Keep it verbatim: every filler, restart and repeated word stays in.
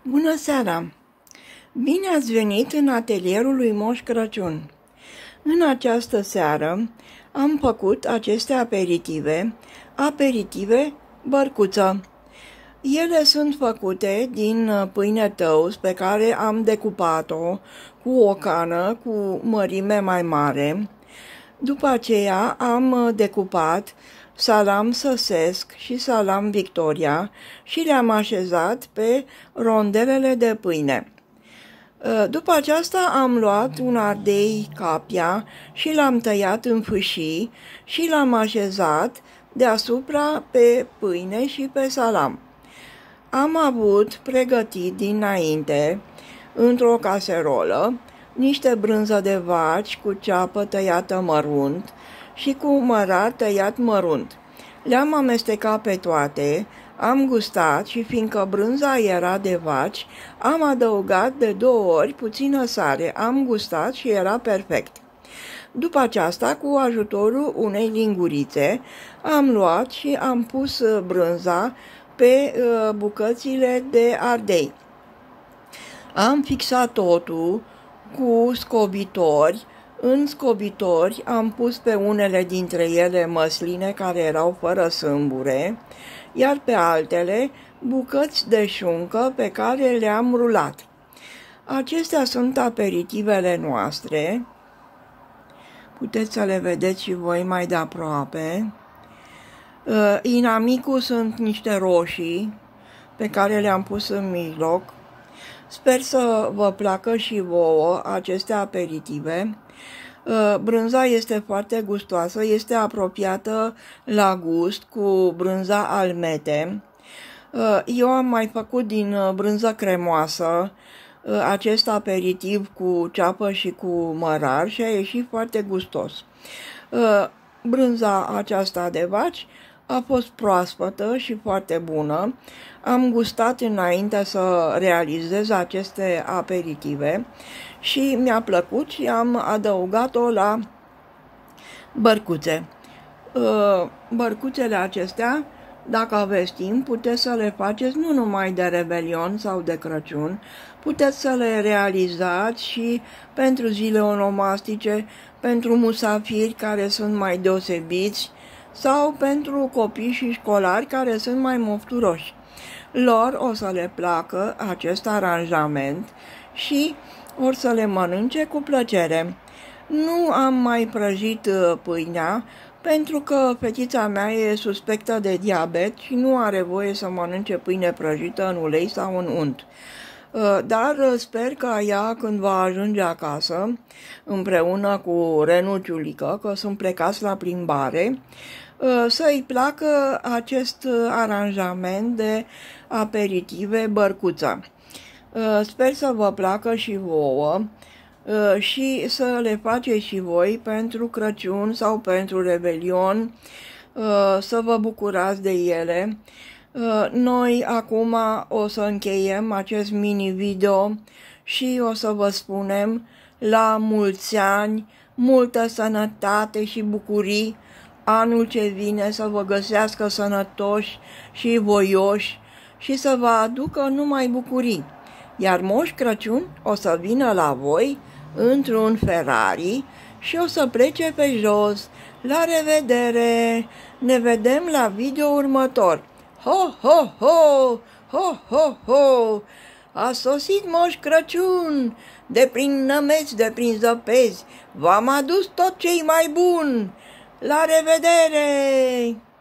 Bună seara! Bine ați venit în atelierul lui Moș Crăciun. În această seară am făcut aceste aperitive, aperitive bărcuță. Ele sunt făcute din pâine tăus pe care am decupat-o cu o cană cu mărime mai mare. După aceea am decupat salam săsesc și salam Victoria și le-am așezat pe rondelele de pâine. După aceasta am luat un ardei capia și l-am tăiat în fâșii și l-am așezat deasupra pe pâine și pe salam. Am avut pregătit dinainte, într-o caserolă, niște brânză de vaci cu ceapă tăiată mărunt și cu mărar tăiat mărunt. Le-am amestecat pe toate, am gustat și fiindcă brânza era de vaci, am adăugat de două ori puțină sare, am gustat și era perfect. După aceasta, cu ajutorul unei lingurițe, am luat și am pus brânza pe bucățile de ardei. Am fixat totul cu scobitori. În scobitori am pus pe unele dintre ele măsline care erau fără sâmbure, iar pe altele bucăți de șuncă pe care le-am rulat. Acestea sunt aperitivele noastre. Puteți să le vedeți și voi mai de aproape. Inamicul sunt niște roșii pe care le-am pus în mijloc. Sper să vă placă și vouă aceste aperitive. Brânza este foarte gustoasă, este apropiată la gust cu brânza almete. Eu am mai făcut din brânză cremoasă acest aperitiv cu ceapă și cu mărar și a ieșit foarte gustos. Brânza aceasta de vaci a fost proaspătă și foarte bună. Am gustat înainte să realizez aceste aperitive și mi-a plăcut și am adăugat-o la bărcuțe. Bărcuțele acestea, dacă aveți timp, puteți să le faceți nu numai de Revelion sau de Crăciun, puteți să le realizați și pentru zile onomastice, pentru musafiri care sunt mai deosebiți sau pentru copii și școlari care sunt mai mofturoși. Lor o să le placă acest aranjament și or să le mănânce cu plăcere. Nu am mai prăjit pâinea pentru că fetița mea e suspectă de diabet și nu are voie să mănânce pâine prăjită în ulei sau în unt. Dar sper că ea, când va ajunge acasă, împreună cu Renuciulică, că sunt plecați la plimbare, să-i placă acest aranjament de aperitive bărcuță. Sper să vă placă și vouă și să le faceți și voi pentru Crăciun sau pentru Revelion, să vă bucurați de ele. Noi acum o să încheiem acest mini-video și o să vă spunem la mulți ani, multă sănătate și bucurii, anul ce vine să vă găsească sănătoși și voioși și să vă aducă numai bucurii. Iar Moș Crăciun o să vină la voi într-un Ferrari și o să plece pe jos. La revedere! Ne vedem la video următor. Ho, ho, ho! Ho, ho, ho! A sosit Moș Crăciun! De prin nămeți, de prin zăpezi, v-am adus tot ce-i mai bun! La revedere!